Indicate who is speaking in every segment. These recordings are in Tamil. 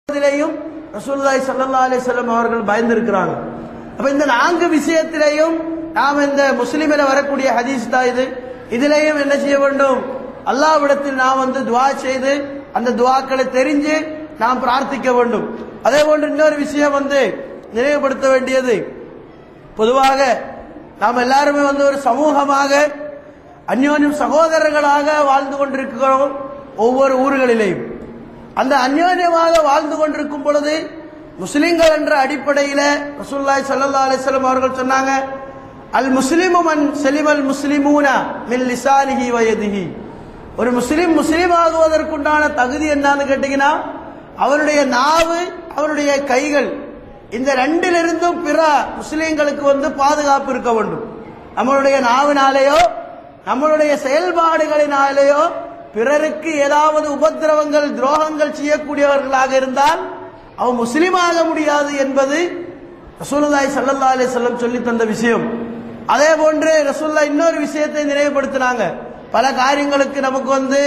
Speaker 1: இதிலேயும் ரசூலுல்லாஹி ஸல்லல்லாஹு அலைஹி வஸல்லம் அவர்கள் பயந்திருக்கிறாங்க. அப்ப இந்த 4 விஷயத்திலேயும் நாம் இந்த முஸ்லிமில வரக்கூடிய ஹதீஸ் தான் இது. இதிலேயும் என்ன செய்ய வேண்டும்? அல்லாஹ்விடத்தில் நாம் துஆ செய்து அந்த துஆக்களை தெரிஞ்சு நாம் பிரார்த்திக்க வேண்டும். அதே போன்று இன்னொரு விஷயம் நினைவுபடுத்த வேண்டியது, பொதுவாக நாம் எல்லாருமே ஒரு சமூகமாக அந்யோன்யம் சகோதரர்களாக வாழ்ந்து கொண்டிருக்கிறோம். ஒவ்வொரு ஊர்களிலேயும் அந்த அந்யோன்யமாக வாழ்ந்து கொண்டிருக்கும் பொழுது முஸ்லிம்கள் என்ற அடிப்படையில் ரசூலுல்லாஹி ஸல்லல்லாஹு அலைஹி வஸல்லம் அவர்கள் சொன்னாங்க, அல் முஸ்லிமு மன் சலிமல் முஸ்லிமூன மின் லிசானிஹி வ யதிஹி. ஒரு முஸ்லிம் ஆகுவதற்குண்டான தகுதி என்னன்னு கேட்டீங்கன்னா, அவருடைய நாவு அவருடைய கைகள் இந்த ரெண்டிலிருந்தும் பிற முஸ்லிம்களுக்கு பாதுகாப்பு இருக்க வேண்டும். நம்மளுடைய நாவினாலேயோ நம்மளுடைய செயல்பாடுகளினாலேயோ பிறருக்கு ஏதாவது உபத்திரவங்கள் துரோகங்கள் செய்யக்கூடியவர்களாக இருந்தால் அவன் முஸ்லிமாக முடியாது என்பது ரசூலுல்லாஹி ஸல்லல்லாஹு அலைஹி வஸல்லம் சொல்லி தந்த விஷயம். அதே போன்று ரசூலுல்லாஹ் இன்னொரு விஷயத்தை நினைவுபடுத்தினாங்க. பல காரியங்களுக்கு நமக்கு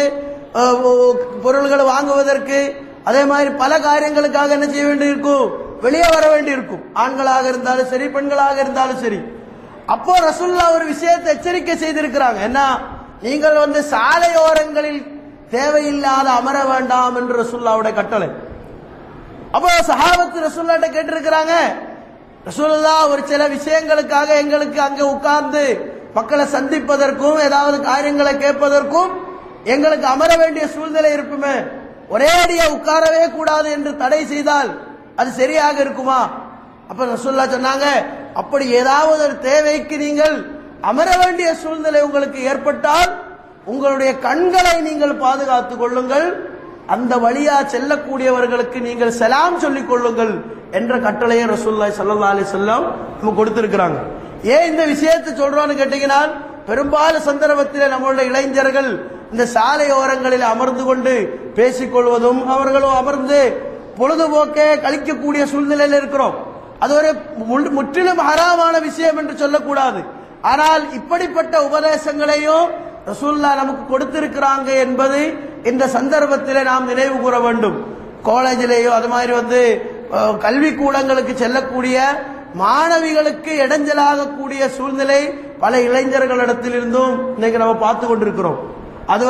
Speaker 1: பொருள்களை வாங்குவதற்கு அதே மாதிரி பல காரியங்களுக்காக என்ன செய்ய வேண்டியிருக்கும்? வெளியே வர வேண்டியிருக்கும். ஆண்களாக இருந்தாலும் சரி, பெண்களாக இருந்தாலும் சரி. அப்போ ரசூலுல்லாஹ் ஒரு விஷயத்தை எச்சரிக்கை செய்திருக்கிறாங்க. என்ன? நீங்கள் சாலையோரங்களில் தேவையில்லாத அமர வேண்டாம் என்று ரசூலுல்லாஹ்வுடைய கட்டளை. அப்போ சஹாபத்து ரசூலுல்லாஹ்ட்ட கேட்டிருக்கிறாங்க, ரசூலுல்லாஹ் ஒரு சில விஷயங்களுக்காக எங்களுக்கு அங்கே உட்கார்ந்து மக்களை சந்திப்பதற்கும் ஏதாவது காரியங்களை கேட்பதற்கும் எங்களுக்கு அமர வேண்டிய சூழ்நிலை இருக்குமே, ஒரே அடியா உட்காரவே கூடாது என்று தடை செய்தால் அது சரியாக இருக்குமா? அப்ப ரசூலுல்லாஹ் சொன்னாங்க, அப்படி ஏதாவது ஒரு தேவைக்கு நீங்கள் அமர வேண்டிய சூழ்நிலை உங்களுக்கு ஏற்பட்டால் உங்களுடைய கண்களை நீங்கள் பாதுகாத்துக் கொள்ளுங்கள், அந்த வழியா செல்லக்கூடியவர்களுக்கு நீங்கள் சலாம் சொல்லிக் கொள்ளுங்கள் என்ற கட்டளையை ரசூலுல்லாஹி ஸல்லல்லாஹு அலைஹி வஸல்லம் நமக்கு கொடுத்திருக்கிறாங்க. ஏன் இந்த விஷயத்தை சொல்றோம்னு கேட்டீங்கன்னா, பெரும்பாலும் சந்தர்ப்பத்தில் நம்மளுடைய இளைஞர்கள் இந்த சாலையோரங்களில் அமர்ந்து கொண்டு பேசிக்கொள்வதும் அவர்களும் அமர்ந்து பொழுதுபோக்கே கழிக்கக்கூடிய சூழ்நிலையில் இருக்கிறோம். அது ஒரு முற்றிலும் ஹராமான விஷயம் என்று சொல்லக்கூடாது. ஆனால் இப்படிப்பட்ட உபதேசங்களையும் ரசூலுல்லாஹ் நமக்கு கொடுத்திருக்கிறாங்க என்பது இந்த சந்தர்ப்பத்தில் நாம் நினைவு கூற வேண்டும். காலேஜிலேயோ அது மாதிரி கல்வி கூடங்களுக்கு செல்லக்கூடிய மாணவிகளுக்கு இடைஞ்சலாக கூடிய சூழ்நிலை பல இளைஞர்களிடத்திலிருந்தும் இன்னைக்கு நம்ம பார்த்து கொண்டிருக்கிறோம். அது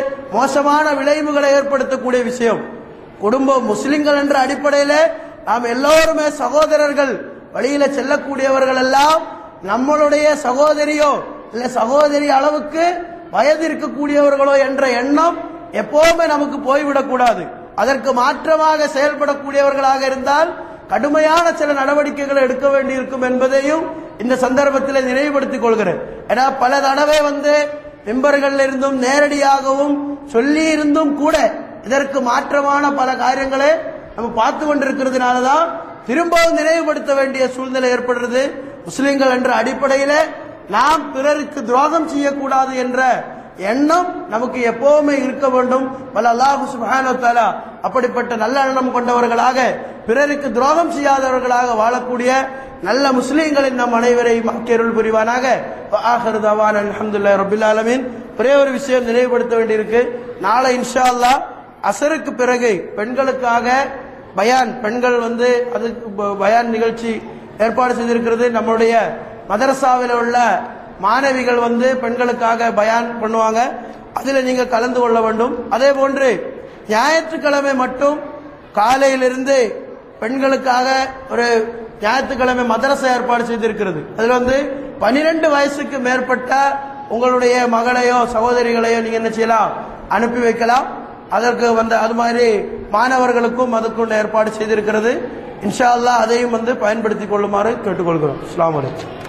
Speaker 1: மோசமான விளைவுகளை ஏற்படுத்தக்கூடிய விஷயம். குடும்பம் முஸ்லிம்கள் என்ற அடிப்படையில் நாம் எல்லோருமே சகோதரர்கள். வழியில செல்லக்கூடியவர்கள் எல்லாம் நம்மளுடைய சகோதரியோ இல்ல சகோதரி அளவுக்கு வயது இருக்கக்கூடியவர்களோ என்ற எண்ணம் எப்பவுமே நமக்கு போய்விடக்கூடாது. அதற்கு மாற்றமாக செயல்படக்கூடியவர்களாக இருந்தால் கடுமையான சில நடவடிக்கைகளை எடுக்க வேண்டியிருக்கும் என்பதையும் இந்த சந்தர்ப்பத்தில் நினைவுபடுத்திக் கொள்கிறேன். ஏன்னா பல தடவை மெம்பர்கள் இருந்தும் நேரடியாகவும் சொல்லி இருந்தும் கூட இதற்கு மாற்றமான பல காரியங்களை நம்ம பார்த்து கொண்டிருக்கிறதுனாலதான் திரும்பவும் நினைவுபடுத்த வேண்டிய சூழ்நிலை ஏற்படுறது. முஸ்லிம்கள் என்ற அடிப்படையில் நாம் பிறருக்கு துரோகம் செய்யக்கூடாது என்ற எண்ணம் நமக்கு எப்பவுமே இருக்க வேண்டும். அல்லாஹ் சுப்ஹானஹு வ தஆலா அப்படிப்பட்ட நல்ல எண்ணம் கொண்டவர்களாக பிறருக்கு துரோகம் செய்யாதவர்களாக வாழக்கூடிய நல்ல முஸ்லிம்களின் நம் அனைவரையும் அருள் புரிவானாக. ஆகிரு தவானா அல்ஹம்துலில்லாஹி ரப்பில் ஆலமீன். ஒரே ஒரு விஷயம் நினைவுபடுத்த வேண்டியிருக்கு. நாளை இன்ஷா அல்லாஹ் அசருக்கு பிறகு பெண்களுக்காக பயான், பெண்கள் அதுக்கு பயான் நிகழ்ச்சி ஏற்பாடு செய்திருக்கிறது. நம்முடைய மதரசாவில் உள்ள மாணவிகள் பெண்களுக்காக பயான் பண்ணுவாங்க. அதுல நீங்க கலந்து கொள்ள வேண்டும். அதே போன்று ஞாயிற்றுக்கிழமை மட்டும் காலையிலிருந்து பெண்களுக்காக ஒரு ஞாயிற்றுக்கிழமை மதரசா ஏற்பாடு செய்திருக்கிறது. அதுல 12 வயசுக்கு மேற்பட்ட உங்களுடைய மகளையோ சகோதரிகளையோ நீங்க என்ன செய்யலாம், அனுப்பி வைக்கலாம். அதற்கு அது மாதிரி மாணவர்களுக்கும் அதுக்குள்ள ஏற்பாடு செய்திருக்கிறது. இன்ஷா அல்லாஹ் அதையும் பயன்படுத்திக் கொள்ளுமாறு கேட்டுக்கொள்கிறோம். அஸ்ஸலாமு அலைக்கும்.